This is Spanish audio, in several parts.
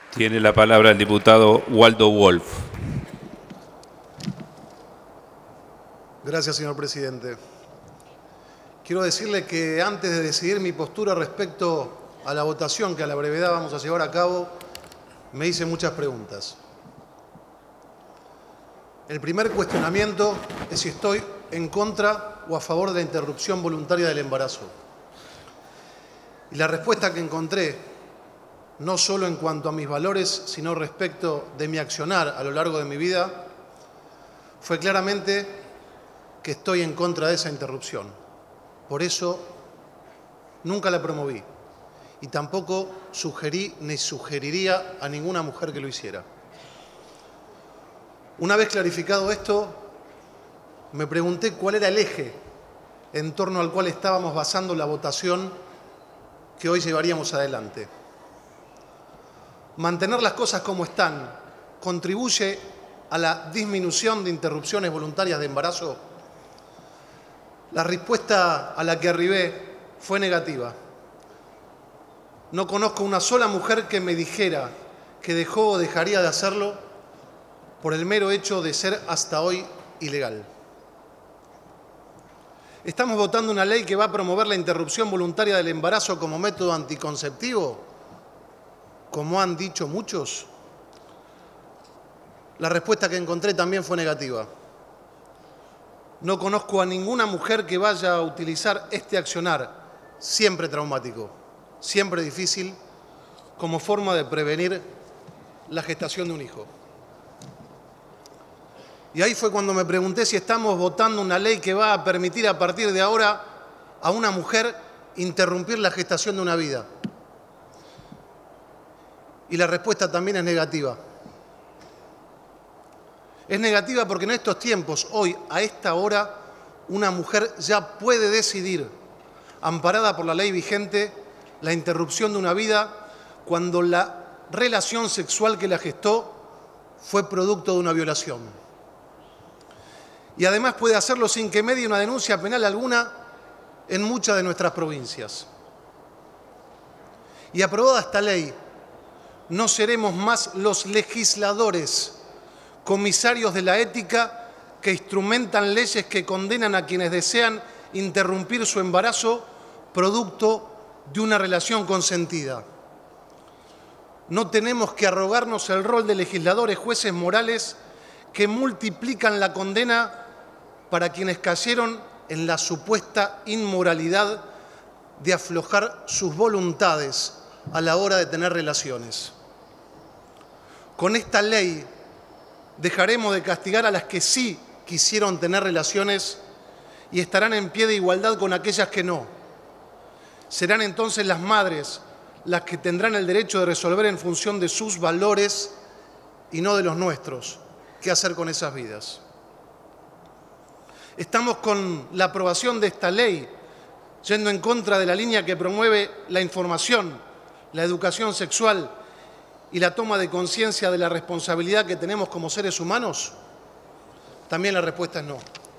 Tiene la palabra el diputado Waldo Wolf. Gracias, señor presidente. Quiero decirle que antes de decidir mi postura respecto a la votación que a la brevedad vamos a llevar a cabo, me hice muchas preguntas. El primer cuestionamiento es si estoy en contra o a favor de la interrupción voluntaria del embarazo. Y la respuesta que encontré, no solo en cuanto a mis valores, sino respecto de mi accionar a lo largo de mi vida, fue claramente que estoy en contra de esa interrupción. Por eso nunca la promoví y tampoco sugerí ni sugeriría a ninguna mujer que lo hiciera. Una vez clarificado esto, me pregunté cuál era el eje en torno al cual estábamos basando la votación que hoy llevaríamos adelante. ¿Mantener las cosas como están contribuye a la disminución de interrupciones voluntarias de embarazo? La respuesta a la que arribé fue negativa. No conozco una sola mujer que me dijera que dejó o dejaría de hacerlo por el mero hecho de ser hasta hoy ilegal. ¿Estamos votando una ley que va a promover la interrupción voluntaria del embarazo como método anticonceptivo, como han dicho muchos? La respuesta que encontré también fue negativa. No conozco a ninguna mujer que vaya a utilizar este accionar, siempre traumático, siempre difícil, como forma de prevenir la gestación de un hijo. Y ahí fue cuando me pregunté si estamos votando una ley que va a permitir a partir de ahora a una mujer interrumpir la gestación de una vida. Y la respuesta también es negativa. Es negativa porque en estos tiempos, hoy, a esta hora, una mujer ya puede decidir, amparada por la ley vigente, la interrupción de una vida cuando la relación sexual que la gestó fue producto de una violación. Y además puede hacerlo sin que medie una denuncia penal alguna en muchas de nuestras provincias. Y aprobada esta ley, no seremos más los legisladores, comisarios de la ética que instrumentan leyes que condenan a quienes desean interrumpir su embarazo producto de una relación consentida. No tenemos que arrogarnos el rol de legisladores, jueces morales que multiplican la condena para quienes cayeron en la supuesta inmoralidad de aflojar sus voluntades a la hora de tener relaciones. Con esta ley dejaremos de castigar a las que sí quisieron tener relaciones y estarán en pie de igualdad con aquellas que no. Serán entonces las madres las que tendrán el derecho de resolver en función de sus valores y no de los nuestros qué hacer con esas vidas. Estamos con la aprobación de esta ley yendo en contra de la línea que promueve la información, la educación sexual y la toma de conciencia de la responsabilidad que tenemos como seres humanos. También la respuesta es no.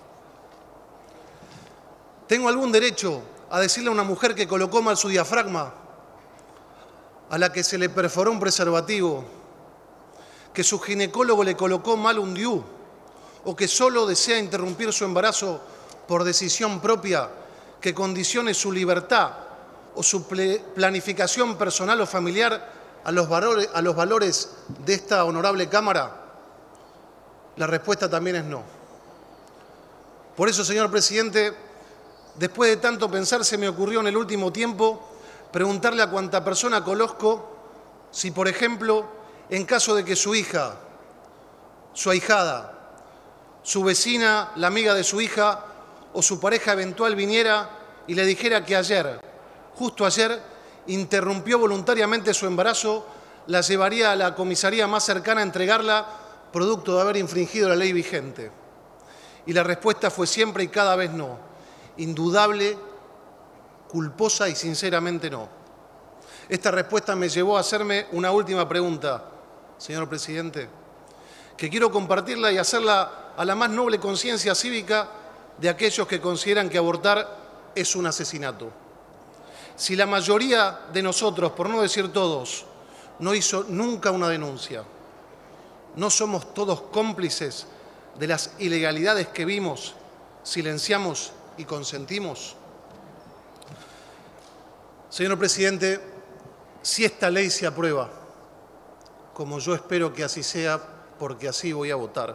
¿Tengo algún derecho a decirle a una mujer que colocó mal su diafragma, a la que se le perforó un preservativo, que su ginecólogo le colocó mal un DIU, o que solo desea interrumpir su embarazo por decisión propia, que condicione su libertad o su planificación personal o familiar a los valores de esta honorable Cámara? La respuesta también es no. Por eso, señor presidente, después de tanto pensar, se me ocurrió en el último tiempo preguntarle a cuanta persona conozco si, por ejemplo, en caso de que su hija, su ahijada, su vecina, la amiga de su hija o su pareja eventual viniera y le dijera que ayer, justo ayer, interrumpió voluntariamente su embarazo, la llevaría a la comisaría más cercana a entregarla producto de haber infringido la ley vigente. Y la respuesta fue siempre y cada vez no. Indudable, culposa y sinceramente no. Esta respuesta me llevó a hacerme una última pregunta, señor presidente, que quiero compartirla y hacerla a la más noble conciencia cívica de aquellos que consideran que abortar es un asesinato. Si la mayoría de nosotros, por no decir todos, no hizo nunca una denuncia. ¿No somos todos cómplices de las ilegalidades que vimos, silenciamos y consentimos? Señor presidente, si esta ley se aprueba, como yo espero que así sea, porque así voy a votar,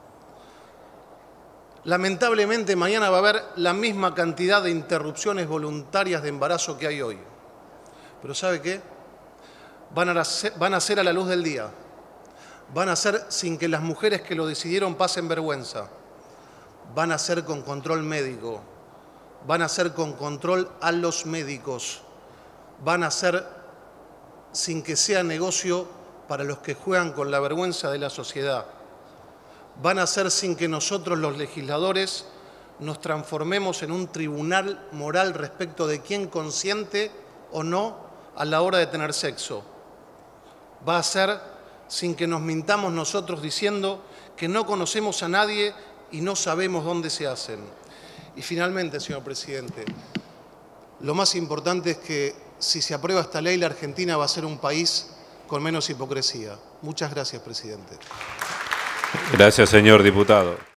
lamentablemente mañana va a haber la misma cantidad de interrupciones voluntarias de embarazo que hay hoy. Pero ¿sabe qué? Van a ser a la luz del día. Van a ser sin que las mujeres que lo decidieron pasen vergüenza. Van a ser con control médico. Van a ser con control a los médicos. Van a ser sin que sea negocio para los que juegan con la vergüenza de la sociedad. Van a ser sin que nosotros, los legisladores, nos transformemos en un tribunal moral respecto de quién consiente o no a la hora de tener sexo. Va a ser sin que nos mintamos nosotros diciendo que no conocemos a nadie y no sabemos dónde se hacen. Y finalmente, señor presidente, lo más importante es que si se aprueba esta ley, la Argentina va a ser un país con menos hipocresía. Muchas gracias, presidente. Gracias, señor diputado.